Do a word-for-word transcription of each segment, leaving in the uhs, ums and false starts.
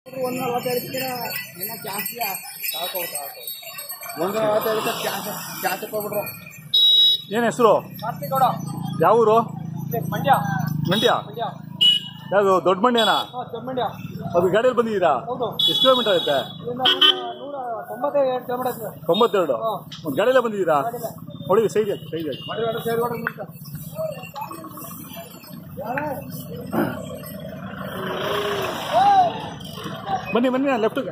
ಒಂದು ನಲವತ್ತೈದಕ್ಕೆ ಏನೋ ಜಾಸ್ತಿ ಸಾಕು ಸಾಕು ಒಂದು ನಲವತ್ತೈದಕ್ಕೆ ಜಾಸ್ತಿ ಜಾಸ್ತಿ ಹೋಗ್ಬಿಟ್ರು. ಏನು ಹೆಸರು? ಕಾರ್ತಿಕ್ ಗೌಡ. ಯಾವ ಊರು? ಮಂಡ್ಯ. ಮಂಡ್ಯ ಮಂಡ್ಯ ಯಾವುದು? ದೊಡ್ಡ ಮಂಡ್ಯನಾ? ದೊಡ್ಡ ಮಂಡ್ಯ. ಅದು ಗಾಡಿಯಲ್ಲಿ ಬಂದಿದ್ದೀರಾ? ಹೌದು. ಎಷ್ಟು ಕಿಲೋಮೀಟರ್ ಆಗುತ್ತೆ? ನೂರ ತೊಂಬತ್ತೈದು ಕಿಲೋಮೀಟರ್. ತೊಂಬತ್ತೆರಡು. ಗಾಡಿಯಲ್ಲೇ ಬಂದಿದ್ದೀರಾ? ನೋಡಿ ಸೈಜ್ ಹಾಕಿ ಸೈಜ್ ಹಾಕಿ ಬನ್ನಿ ಬನ್ನಿ ಲೆಫ್ಟ್ಗೆ.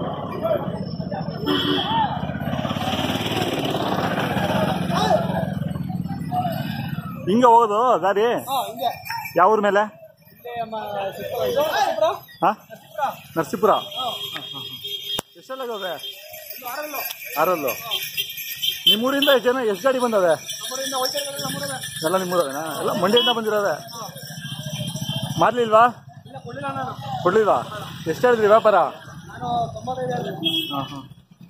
ಹಿಂಗ ಹೋಗೋದು ದಾರಿ? ಯಾವ ಊರ ಮೇಲೆ? ಹಾ, ನರಸೀಪುರ. ಎಷ್ಟೆಲ್ಲ ಹೋಗವೆ? ಆರಲ್ಲು. ನಿಮ್ಮೂರಿಂದ ಎಷ್ಟು ಜನ ಎಷ್ಟು ಗಾಡಿ ಬಂದವೆ? ಎಲ್ಲ ನಿಮ್ಮೂರವೇನಾ? ಎಲ್ಲ ಮಂಡ್ಯದಿಂದ ಬಂದಿರೋದೆ. ಮಾರ್ಲಿಲ್ವಾ? ಕೊಡ್ಲಿಲ್ವಾ? ಎಷ್ಟು ಹೇಳಿದ್ರಿ ವ್ಯಾಪಾರ? ಹಾಂ ಹಾಂ.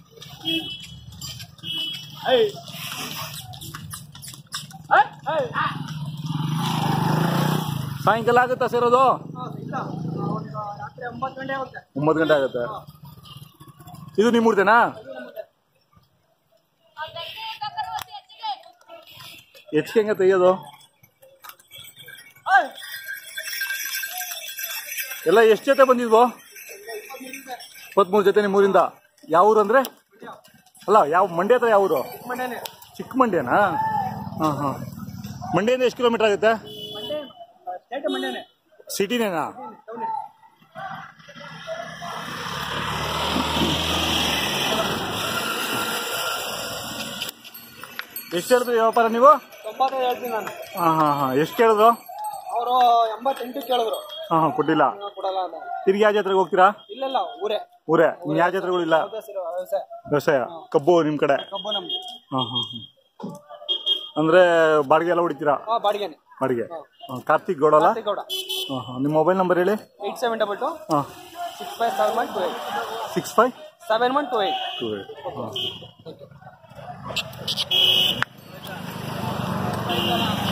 ಸಾಯಂಕಾಲ ಆಗುತ್ತಾ ಸೇರೋದು? ಒಂಬತ್ತು ಗಂಟೆ ಆಗುತ್ತೆ. ಇದು ನಿಮ್ಮೂರ್ದೇನಾ? ಹೆಚ್ಚಿಗೆ ಹೆಂಗೆ ತೆಗಿಯೋದು? ಎಲ್ಲ ಎಷ್ಟು ಜೊತೆ ಬಂದಿದ್ವು? ಇಪ್ಪತ್ಮೂರು ಜೊತೆ ನಿಮ್ಮೂರಿಂದ. ಯಾವ ಊರು ಅಂದರೆ? ಅಲ್ಲ, ಯಾವ ಮಂಡ್ಯ ಹತ್ರ ಯಾವ ಊರು? ಚಿಕ್ಕ ಮಂಡ್ಯನಾ? ಹಾಂ ಹಾಂ. ಮಂಡ್ಯದಿಂದ ಎಷ್ಟು ಕಿಲೋಮೀಟರ್ ಆಗುತ್ತೆ? ಸಿಟಿನೇನಾ? ಎಷ್ಟು ಹೇಳಿದ್ರಿ ವ್ಯಾಪಾರ ನೀವು? ತೊಂಬತ್ತೈದು ಹೇಳ್ತೀನಿ ನಾನು. ಹಾಂ ಹಾಂ ಹಾಂ. ಎಷ್ಟು ಕೇಳಿದ್ರು ಅವರು? ಎಂಬತ್ತೆಂಟು ಕೇಳಿದ್ರು. ಹಾಂ ಹಾಂ, ಕೊಟ್ಟಿಲ್ಲ. ಕೊಡಲ್ಲ. ತಿರುಗಿ ಯಾವ ಜಾತ್ರೆಗೆ ಹೋಗ್ತೀರಾ? ಇಲ್ಲ ಇಲ್ಲ, ಊರೇ ಊರೇ. ಇನ್ನು ಯಾವ ಜಾತ್ರೆಗಳಿಲ್ಲ? ವ್ಯವಸಾಯ. ಕಬ್ಬು ನಿಮ್ಮ ಕಡೆ? ಕಬ್ಬು ನಮ್ದು. ಹಾಂ ಹಾಂ ಹಾಂ. ಅಂದರೆ ಬಾಡಿಗೆ ಎಲ್ಲ ಹೊಡಿತೀರಾ? ಬಾಡಿಗೆ ಬಾಡಿಗೆ. ಹಾಂ. ಕಾರ್ತಿಕ್ ಗೌಡ ಅಲ್ಲ? ಗೌಡ. ಹಾಂ ಹಾಂ. ನಿಮ್ಮ ಮೊಬೈಲ್ ನಂಬರ್ ಹೇಳಿ. ಏಟ್ ಸೆವೆನ್ ಡಬಲ್ ಟು ಹಾಂ six five seven one two eight six five seven one two eight two eight ಹಾಂ.